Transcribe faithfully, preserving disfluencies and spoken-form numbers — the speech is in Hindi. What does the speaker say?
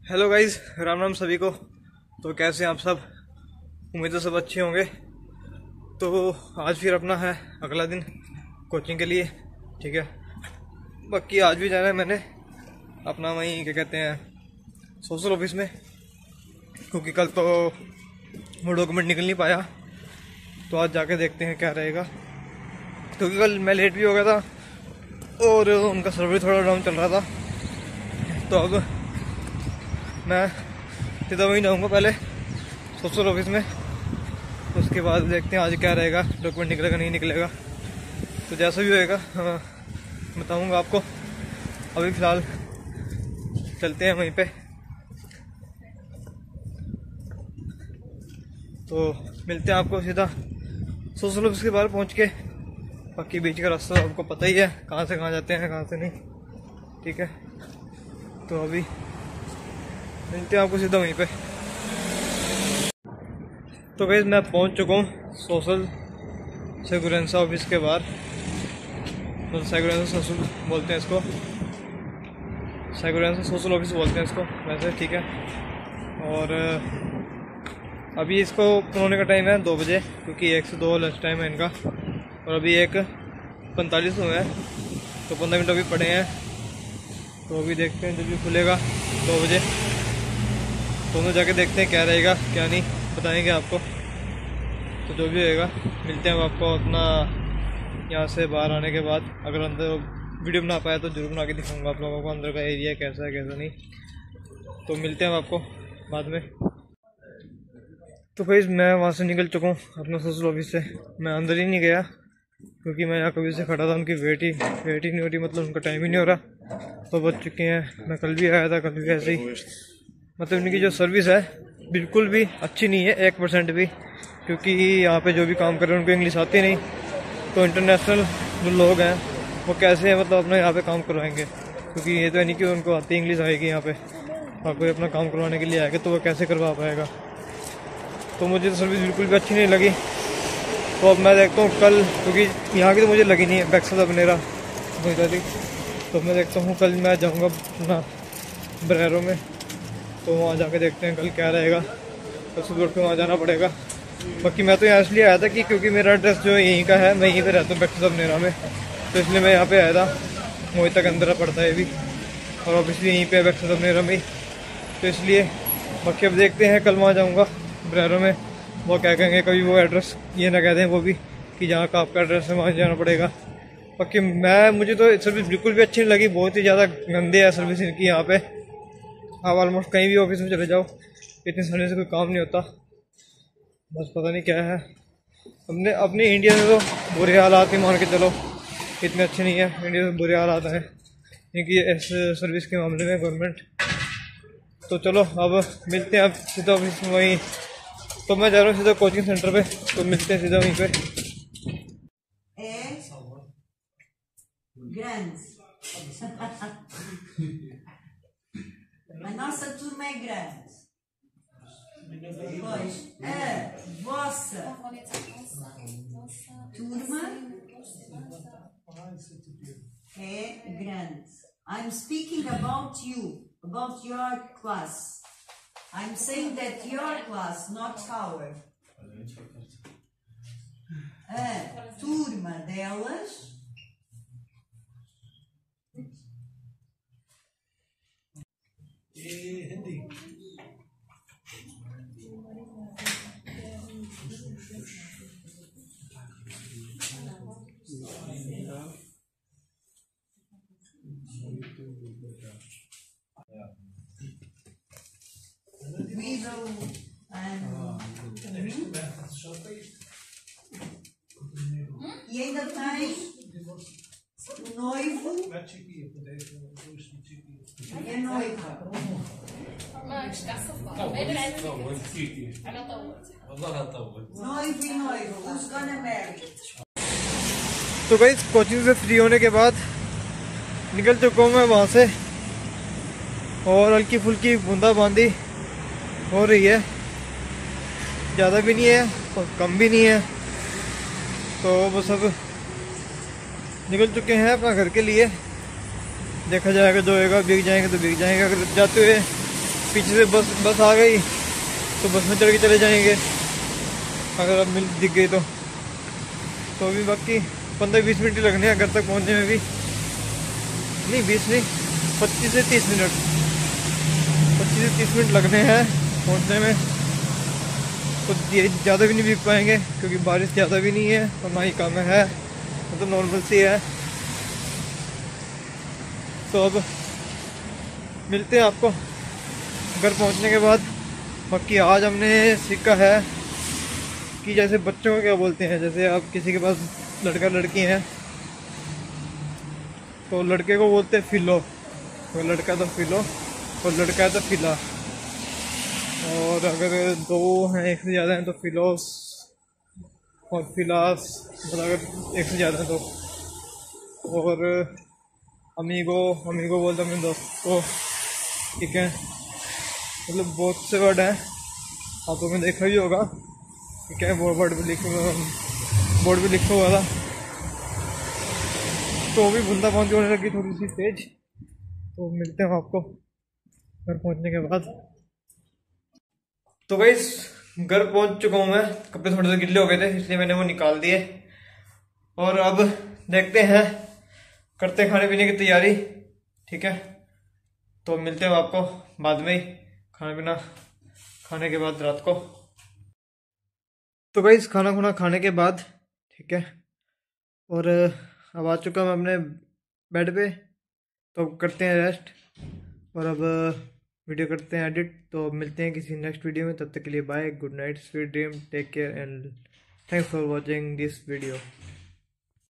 हेलो गाइज, राम राम सभी को। तो कैसे हैं आप सब? उम्मीद है सब अच्छे होंगे। तो आज फिर अपना है अगला दिन कोचिंग के लिए, ठीक है। बाकी आज भी जाना है मैंने अपना वहीं क्या कहते हैं सोशल ऑफिस में, क्योंकि कल तो वो डॉक्यूमेंट निकल नहीं पाया। तो आज जाके देखते हैं क्या रहेगा, क्योंकि कल मैं लेट भी हो गया था और उनका सर्वर थोड़ा डाउन चल रहा था। तो अब मैं सीधा वहीं जाऊँगा पहले सोशल ऑफिस में, उसके बाद देखते हैं आज क्या रहेगा, डॉक्यूमेंट निकलेगा नहीं निकलेगा। तो जैसा भी होएगा बताऊँगा आपको। अभी फ़िलहाल चलते हैं वहीं पे। तो मिलते हैं आपको सीधा सोशल ऑफिस के बाहर पहुँच के। बाकी बीच का रास्ता आपको पता ही है, कहाँ से कहाँ जाते हैं कहाँ से नहीं, ठीक है। तो अभी मिलते हैं आपको सीधा वहीं पे। तो गाइस मैं पहुंच चुका हूँ सोशल सिक्योरेंस ऑफिस के बाहर। मतलब सिक्योरेंस सोशल बोलते हैं इसको, सिक्योरेंस सोशल ऑफिस बोलते हैं इसको वैसे, ठीक है। और अभी इसको खोलने का टाइम है दो बजे, क्योंकि एक से दो लंच टाइम है इनका। और अभी एक पैंतालीस हुए हैं, तो पंद्रह मिनट अभी पड़े हैं। तो अभी देखते हैं जब भी खुलेगा दो बजे, दोनों जाके देखते हैं क्या रहेगा क्या नहीं, बताएंगे आपको। तो जो भी होएगा मिलते हैं आपको अपना यहाँ से बाहर आने के बाद। अगर अंदर वीडियो बना पाया तो जरूर बना के दिखाऊंगा आप लोगों को अंदर का एरिया कैसा है कैसा नहीं। तो मिलते हैं आपको बाद में। तो भाई मैं वहाँ से निकल चुका हूँ अपना सोशल ऑफिस से। मैं अंदर ही नहीं गया क्योंकि मैं यहाँ कभी से खड़ा था, उनकी वेट ही वेट ही नहीं हो रही, मतलब उनका टाइम ही नहीं हो रहा। तो बच चुके हैं। मैं कल भी आया था, कल भी ऐसे ही, मतलब इनकी जो सर्विस है बिल्कुल भी अच्छी नहीं है, एक परसेंट भी। क्योंकि यहाँ पे जो भी काम कर रहे हैं उनको इंग्लिश आती नहीं, तो इंटरनेशनल जो लोग हैं वो कैसे मतलब अपना यहाँ पे काम करवाएंगे, क्योंकि ये तो नहीं कि उनको आती इंग्लिश आएगी यहाँ पे। और कोई अपना काम करवाने के लिए आएगा तो वो कैसे करवा पाएगा। तो मुझे तो सर्विस बिल्कुल भी अच्छी नहीं लगी। तो अब मैं देखता हूँ कल, क्योंकि यहाँ की तो मुझे लगी नहीं है, बैक्सा बनेरा पहुँचा थी। तो मैं देखता हूँ कल मैं जाऊँगा अपना बरेरो में, तो वहाँ जाके देखते हैं कल क्या रहेगा। तो सुबह उठ के वहाँ जाना पड़ेगा। बाकी मैं तो यहाँ इसलिए आया था कि क्योंकि मेरा एड्रेस जो यहीं का है, मैं यहीं पे रहता हूँ बैक्सा बनेरा में, तो इसलिए मैं यहाँ पे आया था। मोहित तक अंदर पड़ता है भी, और ऑब्वियसली यहीं पे बैक्सा बनेरा में ही, तो इसलिए। बाकी अब देखते हैं कल वहाँ जाऊँगा बरेरो में, वो क्या कहेंगे, कभी वो एड्रेस ये ना कह दें वो भी कि जहाँ का आपका एड्रेस है वहाँ जाना पड़ेगा। बाकी मैं मुझे तो सर्विस बिल्कुल भी अच्छी नहीं लगी, बहुत ही ज़्यादा गंदे है सर्विस इनकी यहाँ पे। आप ऑलमोस्ट कहीं भी ऑफिस में चले जाओ, इतनी सर्विस से कोई काम नहीं होता। बस पता नहीं क्या है, अपने अपने इंडिया में तो बुरे हालात ही मान के चलो, इतने अच्छे नहीं है। इंडिया में बुरे हालात हैं इनकी इस सर्विस के मामले में गवर्नमेंट। तो चलो अब मिलते हैं अब सीधा ऑफिस में वहीं। तो मैं जा रहा हूँ सीधा कोचिंग सेंटर पे, तो मिलते हैं सीधा वहीं पे। A nossa turma é grande. Pois a vossa turma é grande. I'm speaking about you, about your class. I'm saying that your class, not our. A turma delas Hindi widow and e ainda tem o noivo e a noiva. Noivo e noiva, who's gonna marry? तो गाइस कोचिंग से फ्री होने के बाद निकल चुका हूँ मैं वहाँ से, और हल्की फुल्की बूंदाबांदी हो रही है, ज़्यादा भी नहीं है और कम भी नहीं है। तो बस अब निकल चुके हैं अपना घर के लिए। देखा जाएगा जो होएगा, भीग जाएंगे तो भीग जाएंगे। अगर जाते हुए पीछे से बस बस आ गई तो बस में चढ़ के चले जाएंगे अगर अब मिल दिख गई तो तो अभी बाकी पंद्रह बीस मिनट ही लगने हैं घर तक पहुंचने में भी। नहीं बीस नहीं पच्चीस से तीस मिनट पच्चीस से तीस मिनट लगने हैं पहुंचने में। तो ये ज़्यादा भी नहीं भीग पाएंगे क्योंकि बारिश ज़्यादा भी नहीं है और ना ही कम है, मतलब तो नॉर्मल सी है। तो अब मिलते हैं आपको घर पहुंचने के बाद। बाकी आज हमने सीखा है कि जैसे बच्चों को क्या बोलते हैं, जैसे आप किसी के पास लड़का लड़की हैं तो लड़के को बोलते हैं फिलो, तो लड़का तो फिलो और लड़का है तो फिला, और अगर दो हैं एक से ज़्यादा हैं तो फिलोस और फिलास, मतलब अगर एक से ज़्यादा हैं तो। और अमीगो अमीगो बोलते हैं अपने दोस्त को, ठीक है। मतलब बहुत से वर्ड हैं, आपको में देखा भी होगा, ठीक है। वो वर्ड भी लिखा बोर्ड भी लिखा हुआ था, तो भी बूंदा बांदी होने लगी थोड़ी सी तेज। तो मिलते हैं आपको घर पहुंचने के बाद। तो गाइस घर पहुंच चुका हूँ मैं, कपड़े थोड़े से गिल्ले हो गए थे इसलिए मैंने वो निकाल दिए और अब देखते हैं, करते हैं खाने पीने की तैयारी, ठीक है। तो मिलते हैं आपको बाद में ही खाना पीना खाने के बाद रात को। तो गाइस खाना खुना खाने के बाद, ठीक है, और अब आ चुका मैं अपने बेड पे, तो अब करते हैं रेस्ट और अब वीडियो करते हैं एडिट। तो मिलते हैं किसी नेक्स्ट वीडियो में, तब तक के लिए bye, good night, sweet dream, take care and thanks for watching this video.